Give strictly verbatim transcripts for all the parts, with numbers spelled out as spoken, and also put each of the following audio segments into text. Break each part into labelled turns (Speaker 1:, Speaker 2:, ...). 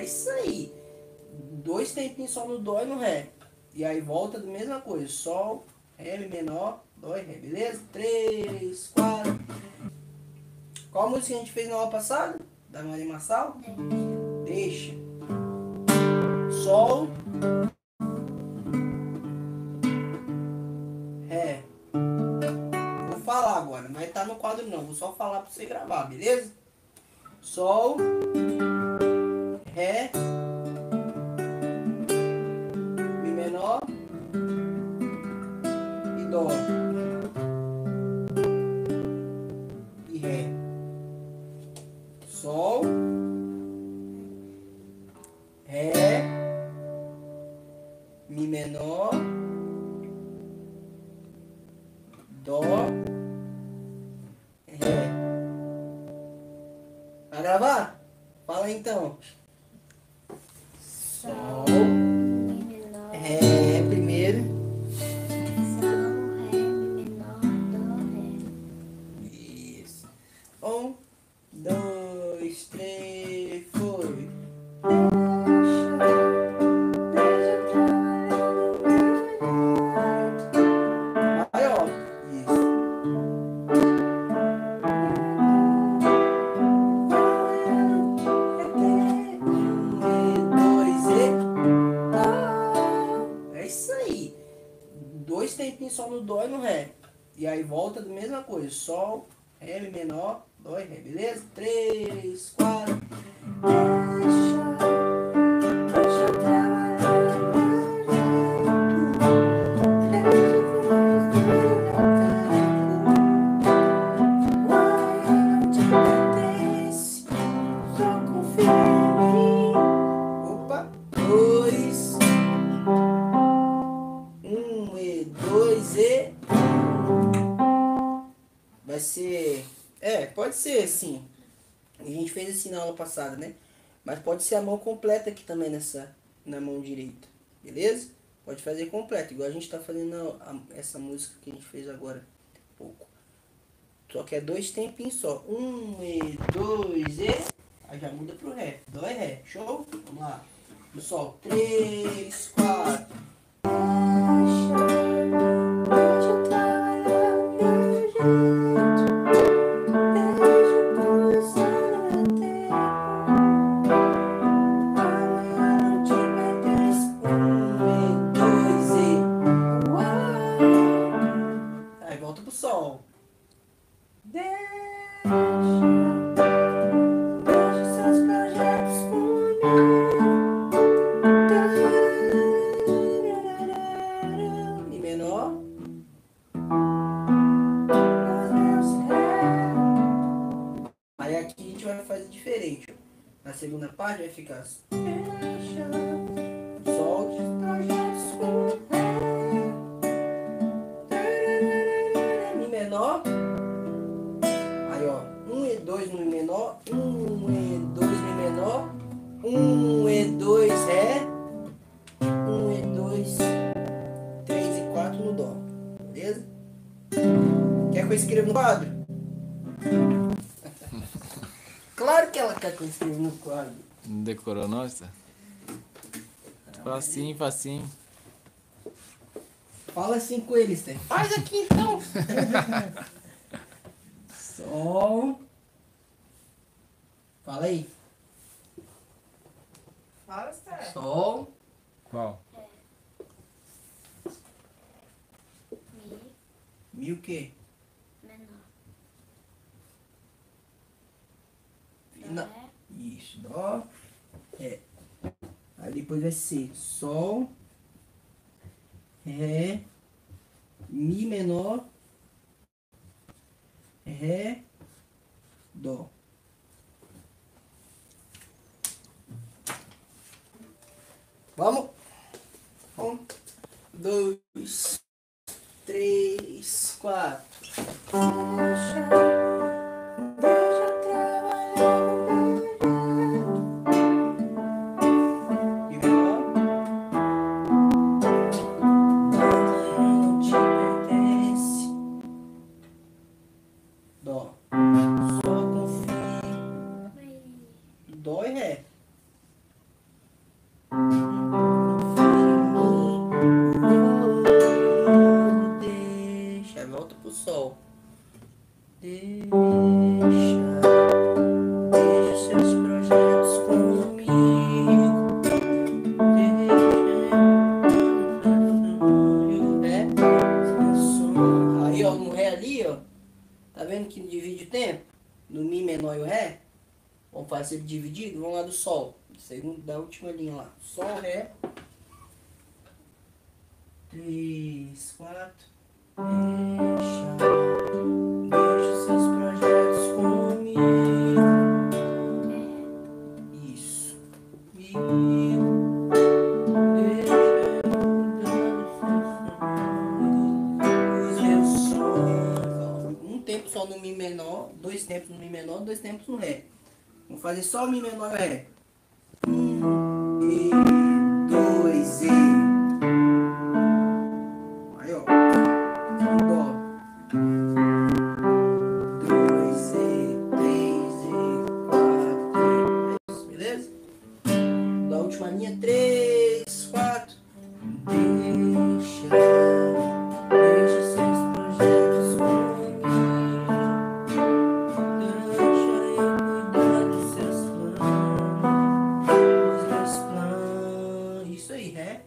Speaker 1: isso aí. Dois tempinhos só no dó e no ré. E aí volta da mesma coisa. Sol, ré, mi menor, dó e ré. Beleza? Três, quatro. Qual música a gente fez na aula passada? Da Maria Marçal? Deixa. Sol. Ré. Vou falar agora. Não vai estar no quadro não. Vou só falar pra você gravar, beleza? Sol. Ré. Mi menor. E dó. E ré. Sol. Ré. Mi menor. Dó. Ré. Vai gravar? Fala aí, então. Sol.
Speaker 2: Mi menor.
Speaker 1: Ré primeiro.
Speaker 2: Sol, ré, mi menor, dó, ré.
Speaker 1: Isso. Um, dois, três, foi. Vai, ó. Isso. Um, dois e... É isso aí. Dois tempinhos só no dó e no ré. E aí volta da mesma coisa. Sol, ré, mi menor, dó e ré. Beleza? Três, quatro. Opa. Dois. Um e dois e... Vai ser... É, pode ser assim. A gente fez assim na aula passada, né? Mas pode ser a mão completa aqui também nessa... Na mão direita. Beleza? Pode fazer completa. Igual a gente tá fazendo a- a- essa música que a gente fez agora. Um pouco. Só que é dois tempinhos só. Um e dois e... Aí já muda pro ré. Dó e ré. Show? Vamos lá. No sol. Três, quatro. Um, dois e... Aí volta pro sol. Mi menor. Aí aqui a gente vai fazer diferente. Ó. Na segunda parte vai ficar sol, mi menor. Aí ó, um e dois no mi menor, um e dois mi menor, um e dois ré, um e dois, três e quatro no dó. Beleza? Quer que eu escreva no quadro? Claro que ela quer que eu escreva no quadro.
Speaker 3: Não decorou, não, está? Facinho, facinho.
Speaker 1: Fala assim com eles, Steph. Faz aqui então. Sol. Fala aí.
Speaker 4: Fala, Steph.
Speaker 1: Sol.
Speaker 3: Qual?
Speaker 2: Mi
Speaker 1: Mi o quê?
Speaker 2: menor.
Speaker 1: Não.
Speaker 2: Ré,
Speaker 1: Isso. Dó. Ré. Aí depois vai ser sol. Ré. Mi menor. Ré. Dó. Vamos? Um, dois, três, quatro. Mi menor. Não te pertence. Dó. Sol com fi.
Speaker 2: mi,
Speaker 1: Dó e ré. Segundo, da última linha lá. Sol, Ré. Três, quatro. Deixa, deixa seus projetos comigo. Isso. Comigo. Deixa eu mudar os meus sonhos. Um tempo só no Mi menor, dois tempos no Mi menor, dois tempos no Ré. Vamos fazer só o Mi menor e Ré. Um, e, dois, e. Aí, ó. Dó. Dois, e, três, e, quatro, e. Beleza? Da última linha, três, quatro. Deixa, deixa seus projetos comigo. Deixa eu cuidar dos seus planos, dos meus planos. Isso aí, Ré.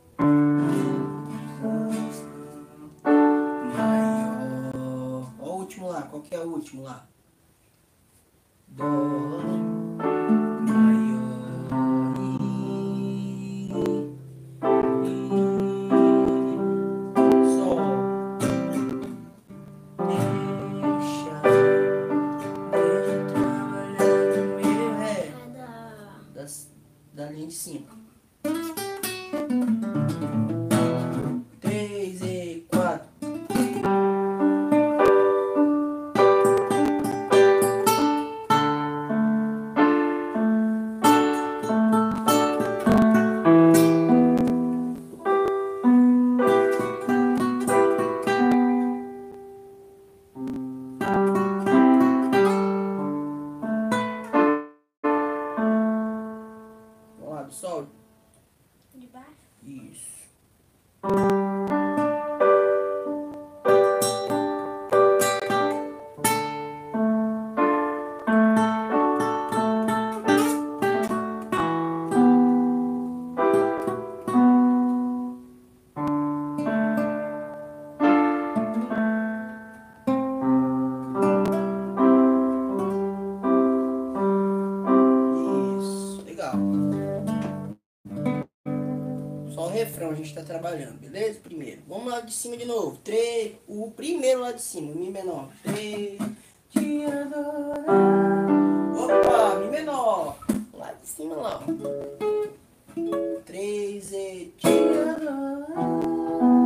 Speaker 1: Maior. Ó o último lá. Qual que é o último lá? Dó. Maior. Mi. Mi. Sol. Deixa. Deixa eu trabalhar no meu Ré.
Speaker 2: Cada.
Speaker 1: Das, da linha de cima. Três e quatro. Vamos lá, do Sol.
Speaker 2: De baixo.
Speaker 1: Isso. Isso. Legal. Só o refrão a gente tá trabalhando, beleza? Primeiro. Vamos lá de cima de novo. Três. O primeiro lá de cima, Mi menor. Três. Te adorar. Opa, Mi menor. Lá de cima lá, ó. Três e te adorar.